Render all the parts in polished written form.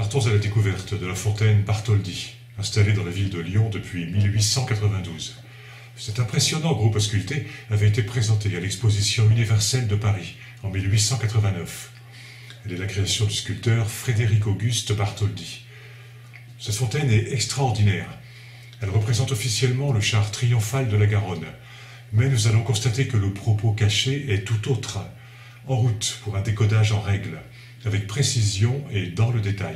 Partons à la découverte de la fontaine Bartholdi, installée dans la ville de Lyon depuis 1892. Cet impressionnant groupe sculpté avait été présenté à l'exposition universelle de Paris en 1889. Elle est la création du sculpteur Frédéric-Auguste Bartholdi. Cette fontaine est extraordinaire. Elle représente officiellement le char triomphal de la Garonne. Mais nous allons constater que le propos caché est tout autre. En route pour un décodage en règle, avec précision et dans le détail.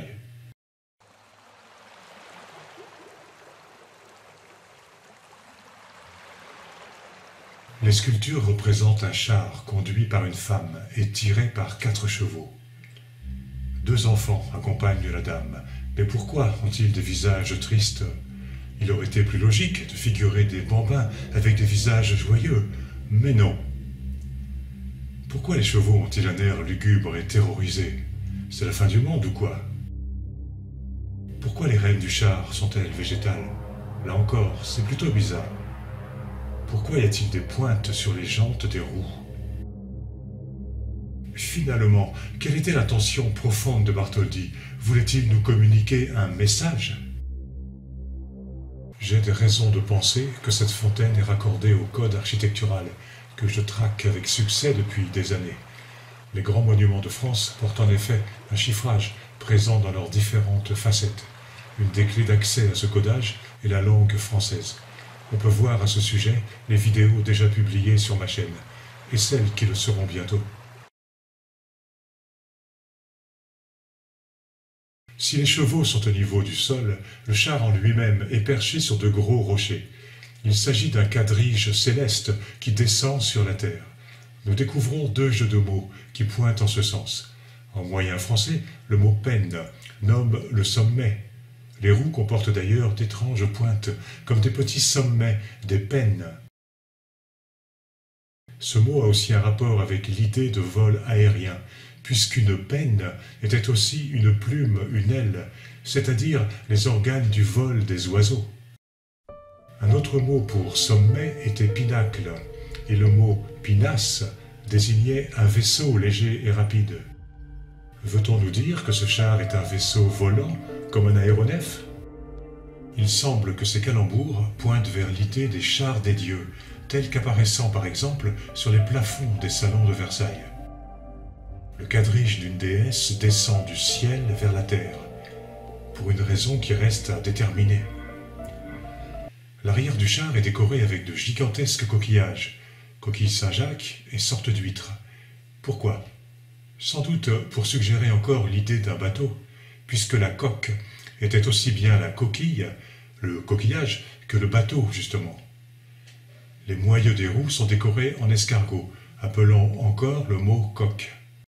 Les sculptures représentent un char conduit par une femme et tiré par 4 chevaux. 2 enfants accompagnent la dame. Mais pourquoi ont-ils des visages tristes ? Il aurait été plus logique de figurer des bambins avec des visages joyeux, mais non. Pourquoi les chevaux ont-ils un air lugubre et terrorisé ? C'est la fin du monde ou quoi ? Pourquoi les rênes du char sont-elles végétales ? Là encore, c'est plutôt bizarre. Pourquoi y a-t-il des pointes sur les jantes des roues ? Finalement, quelle était l'intention profonde de Bartholdi ? Voulait-il nous communiquer un message ? J'ai des raisons de penser que cette fontaine est raccordée au code architectural que je traque avec succès depuis des années. Les grands monuments de France portent en effet un chiffrage présent dans leurs différentes facettes. Une des clés d'accès à ce codage est la langue française. On peut voir à ce sujet les vidéos déjà publiées sur ma chaîne et celles qui le seront bientôt. Si les chevaux sont au niveau du sol, le char en lui-même est perché sur de gros rochers. Il s'agit d'un quadrige céleste qui descend sur la terre. Nous découvrons 2 jeux de mots qui pointent en ce sens. En moyen français, le mot « penne » nomme le sommet. Les roues comportent d'ailleurs d'étranges pointes, comme des petits sommets, des pennes. Ce mot a aussi un rapport avec l'idée de vol aérien, puisqu'une penne était aussi une plume, une aile, c'est-à-dire les organes du vol des oiseaux. Un autre mot pour sommet était pinacle, et le mot pinasse désignait un vaisseau léger et rapide. Veut-on nous dire que ce char est un vaisseau volant, comme un aéronef ? Il semble que ces calembours pointent vers l'idée des chars des dieux, tels qu'apparaissant par exemple sur les plafonds des salons de Versailles. Le quadrige d'une déesse descend du ciel vers la terre, pour une raison qui reste à déterminer. L'arrière du char est décoré avec de gigantesques coquillages, coquilles Saint-Jacques et sortes d'huîtres. Pourquoi ? Sans doute pour suggérer encore l'idée d'un bateau, puisque la coque était aussi bien la coquille, le coquillage, que le bateau, justement. Les moyeux des roues sont décorés en escargot, appelant encore le mot coque.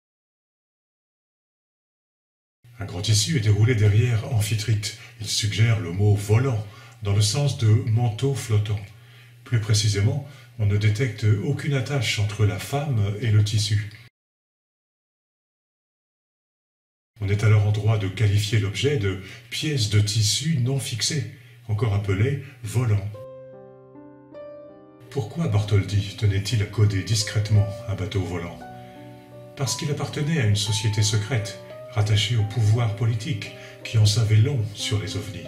Un grand tissu est déroulé derrière amphitrite. Il suggère le mot volant, dans le sens de manteau flottant. Plus précisément, on ne détecte aucune attache entre la femme et le tissu. On est alors en droit de qualifier l'objet de pièce de tissu non fixée, encore appelée volant. Pourquoi Bartholdi tenait-il à coder discrètement un bateau volant ? Parce qu'il appartenait à une société secrète, rattachée au pouvoir politique, qui en savait long sur les ovnis.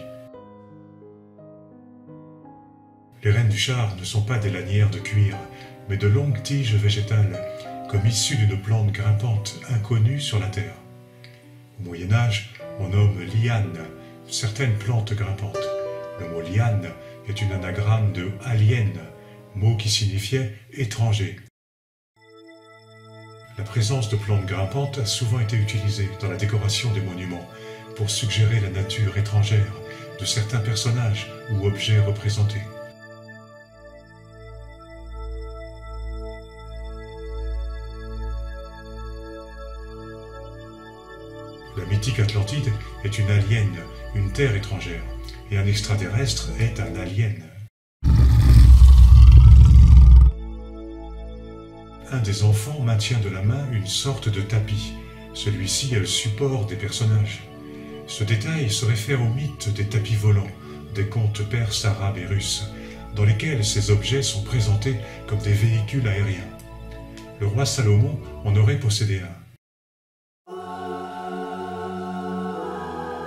Les rênes du char ne sont pas des lanières de cuir, mais de longues tiges végétales, comme issues d'une plante grimpante inconnue sur la terre. Au Moyen-Âge, on nomme liane certaines plantes grimpantes. Le mot liane est une anagramme de alien, mot qui signifiait étranger. La présence de plantes grimpantes a souvent été utilisée dans la décoration des monuments pour suggérer la nature étrangère de certains personnages ou objets représentés. La mythique Atlantide est une alien, une terre étrangère, et un extraterrestre est un alien. Un des enfants maintient de la main une sorte de tapis. Celui-ci est le support des personnages. Ce détail se réfère au mythe des tapis volants, des contes perses, arabes et russes, dans lesquels ces objets sont présentés comme des véhicules aériens. Le roi Salomon en aurait possédé un.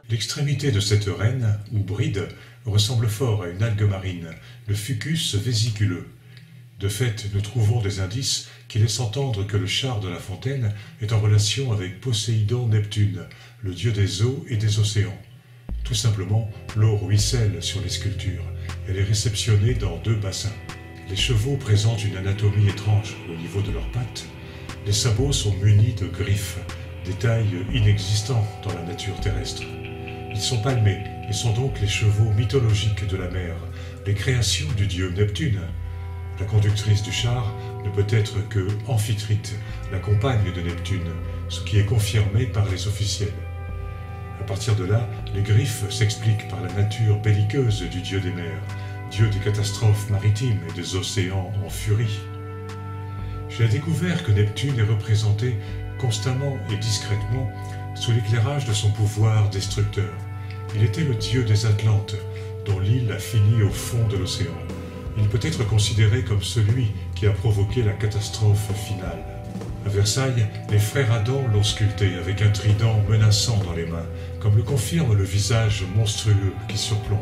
L'extrémité de cette reine, ou bride, ressemble fort à une algue marine, le fucus vésiculeux. De fait, nous trouvons des indices qui laissent entendre que le char de La Fontaine est en relation avec Poséidon Neptune, le dieu des eaux et des océans. Tout simplement, l'eau ruisselle sur les sculptures. Elle est réceptionnée dans deux bassins. Les chevaux présentent une anatomie étrange au niveau de leurs pattes. Les sabots sont munis de griffes, détail inexistant dans la nature terrestre. Ils sont palmés et sont donc les chevaux mythologiques de la mer, les créations du dieu Neptune. La conductrice du char ne peut être que Amphitrite, la compagne de Neptune, ce qui est confirmé par les officiels. À partir de là, les griffes s'expliquent par la nature belliqueuse du dieu des mers, dieu des catastrophes maritimes et des océans en furie. J'ai découvert que Neptune est représenté constamment et discrètement sous l'éclairage de son pouvoir destructeur. Il était le dieu des Atlantes, dont l'île a fini au fond de l'océan. Il peut être considéré comme celui qui a provoqué la catastrophe finale. À Versailles, les frères Adam l'ont sculpté avec un trident menaçant dans les mains, comme le confirme le visage monstrueux qui surplombe.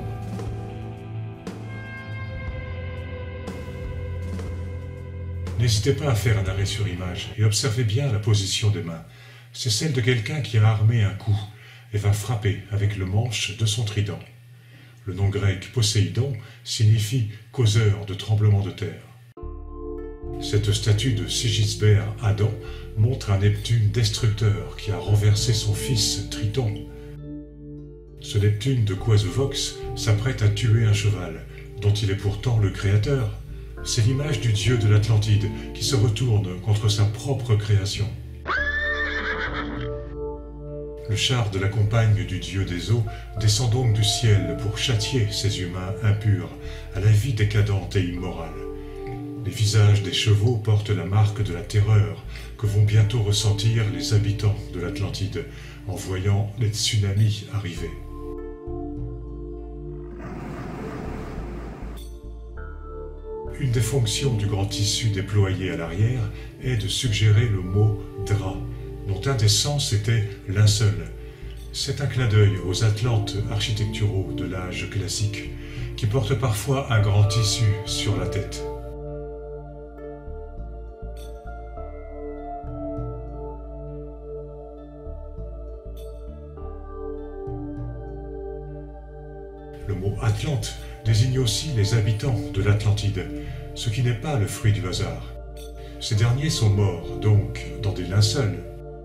N'hésitez pas à faire un arrêt sur image et observez bien la position des mains. C'est celle de quelqu'un qui a armé un coup et va frapper avec le manche de son trident. Le nom grec Poséidon signifie causeur de tremblements de terre. Cette statue de Sigisbert Adam montre un Neptune destructeur qui a renversé son fils Triton. Ce Neptune de Coisevox s'apprête à tuer un cheval, dont il est pourtant le créateur. C'est l'image du dieu de l'Atlantide qui se retourne contre sa propre création. Le char de la compagne du dieu des eaux descend donc du ciel pour châtier ces humains impurs, à la vie décadente et immorale. Les visages des chevaux portent la marque de la terreur que vont bientôt ressentir les habitants de l'Atlantide en voyant les tsunamis arriver. Une des fonctions du grand tissu déployé à l'arrière est de suggérer le mot « drap », dont un des sens était linceul. C'est un clin d'œil aux Atlantes architecturaux de l'âge classique, qui portent parfois un grand tissu sur la tête. Le mot Atlante désigne aussi les habitants de l'Atlantide, ce qui n'est pas le fruit du hasard. Ces derniers sont morts, donc, dans des linceuls.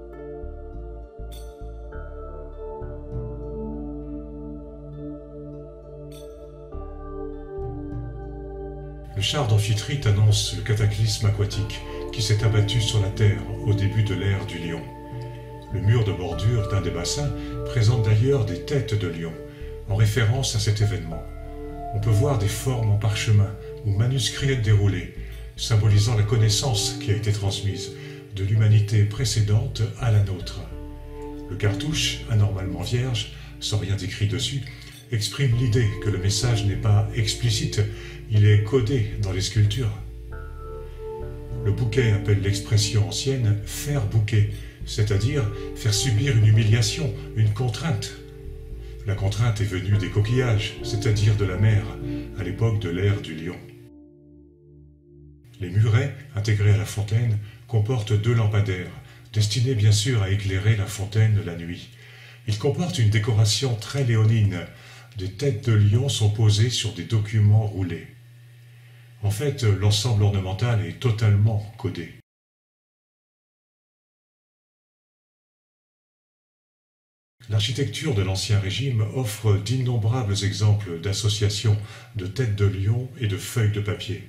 Le char d'Amphitrite annonce le cataclysme aquatique qui s'est abattu sur la Terre au début de l'ère du lion. Le mur de bordure d'un des bassins présente d'ailleurs des têtes de lion, en référence à cet événement. On peut voir des formes en parchemin ou manuscrits déroulés, symbolisant la connaissance qui a été transmise de l'humanité précédente à la nôtre. Le cartouche, anormalement vierge, sans rien d'écrit dessus, exprime l'idée que le message n'est pas explicite, il est codé dans les sculptures. Le bouquet appelle l'expression ancienne « faire bouquet », c'est-à-dire faire subir une humiliation, une contrainte. La contrainte est venue des coquillages, c'est-à-dire de la mer, à l'époque de l'ère du lion. Les murets, intégrés à la fontaine, comportent 2 lampadaires, destinés bien sûr à éclairer la fontaine la nuit. Ils comportent une décoration très léonine. Des têtes de lion sont posées sur des documents roulés. En fait, l'ensemble ornemental est totalement codé. L'architecture de l'Ancien Régime offre d'innombrables exemples d'associations de têtes de lion et de feuilles de papier.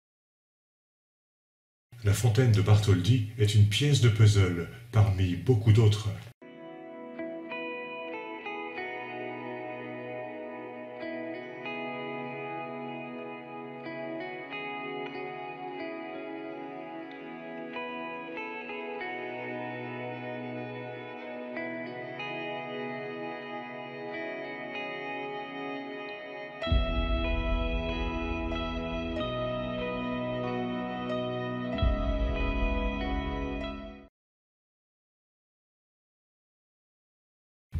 La fontaine de Bartholdi est une pièce de puzzle parmi beaucoup d'autres.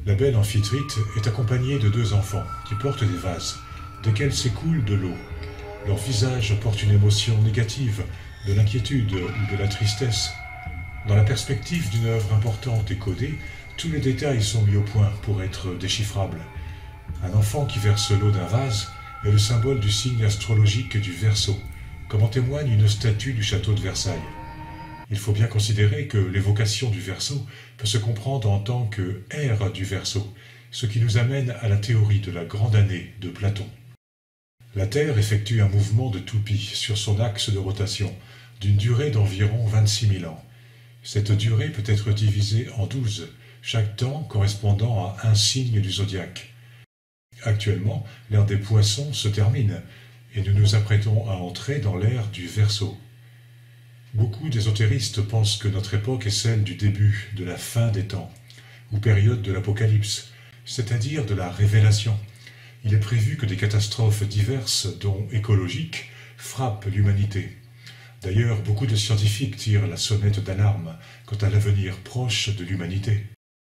La belle Amphitrite est accompagnée de 2 enfants qui portent des vases, desquels s'écoule de l'eau. Leur visage porte une émotion négative, de l'inquiétude ou de la tristesse. Dans la perspective d'une œuvre importante et codée, tous les détails sont mis au point pour être déchiffrables. Un enfant qui verse l'eau d'un vase est le symbole du signe astrologique du Verseau, comme en témoigne une statue du château de Versailles. Il faut bien considérer que l'évocation du Verseau peut se comprendre en tant que ère du Verseau, ce qui nous amène à la théorie de la grande année de Platon. La Terre effectue un mouvement de toupie sur son axe de rotation, d'une durée d'environ 26 000 ans. Cette durée peut être divisée en 12, chaque temps correspondant à un signe du zodiaque. Actuellement, l'ère des Poissons se termine, et nous nous apprêtons à entrer dans l'ère du Verseau. Beaucoup d'ésotéristes pensent que notre époque est celle du début de la fin des temps, ou période de l'Apocalypse, c'est-à-dire de la révélation. Il est prévu que des catastrophes diverses, dont écologiques, frappent l'humanité. D'ailleurs, beaucoup de scientifiques tirent la sonnette d'alarme quant à l'avenir proche de l'humanité.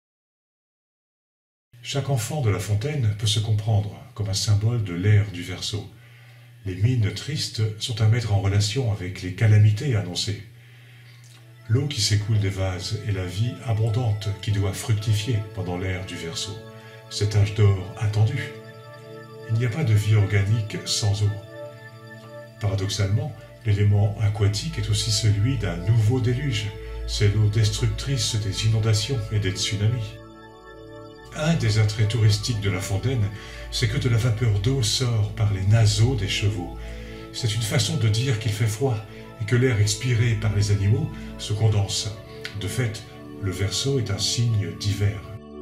Chaque enfant de La Fontaine peut se comprendre comme un symbole de l'ère du Verseau. Les mines tristes sont à mettre en relation avec les calamités annoncées. L'eau qui s'écoule des vases est la vie abondante qui doit fructifier pendant l'ère du Verseau. Cet âge d'or attendu. Il n'y a pas de vie organique sans eau. Paradoxalement, l'élément aquatique est aussi celui d'un nouveau déluge. C'est l'eau destructrice des inondations et des tsunamis. Un des attraits touristiques de La Fontaine, c'est que de la vapeur d'eau sort par les naseaux des chevaux. C'est une façon de dire qu'il fait froid et que l'air expiré par les animaux se condense. De fait, le Verseau est un signe d'hiver.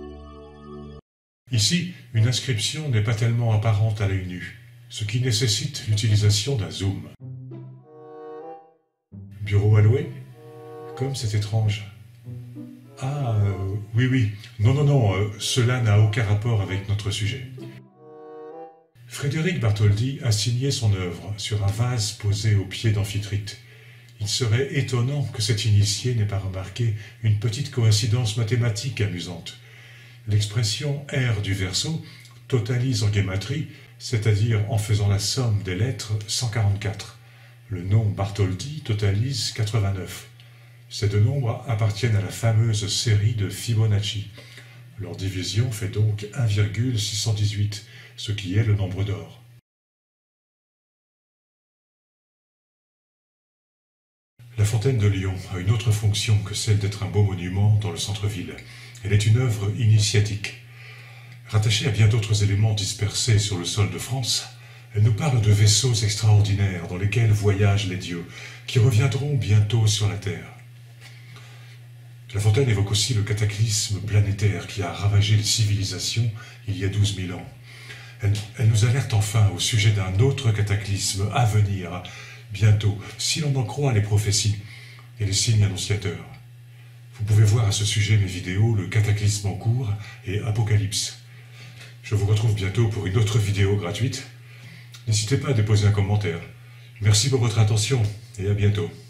Ici, une inscription n'est pas tellement apparente à l'œil nu, ce qui nécessite l'utilisation d'un zoom. Bureau à louer? Comme c'est étrange. Ah, oui, non, cela n'a aucun rapport avec notre sujet. Frédéric Bartholdi a signé son œuvre sur un vase posé au pied d'Amphitrite. Il serait étonnant que cet initié n'ait pas remarqué une petite coïncidence mathématique amusante. L'expression « ère du Verseau » totalise en guématrie, c'est-à-dire en faisant la somme des lettres, 144. Le nom Bartholdi totalise 89. Ces 2 nombres appartiennent à la fameuse série de Fibonacci. Leur division fait donc 1,618, ce qui est le nombre d'or. La Fontaine de Lyon a une autre fonction que celle d'être un beau monument dans le centre-ville. Elle est une œuvre initiatique. Rattachée à bien d'autres éléments dispersés sur le sol de France, elle nous parle de vaisseaux extraordinaires dans lesquels voyagent les dieux, qui reviendront bientôt sur la Terre. La Fontaine évoque aussi le cataclysme planétaire qui a ravagé les civilisations il y a 12 000 ans. Elle nous alerte enfin au sujet d'un autre cataclysme à venir, bientôt, si l'on en croit les prophéties et les signes annonciateurs. Vous pouvez voir à ce sujet mes vidéos Le cataclysme en cours et Apocalypse. Je vous retrouve bientôt pour une autre vidéo gratuite. N'hésitez pas à déposer un commentaire. Merci pour votre attention et à bientôt.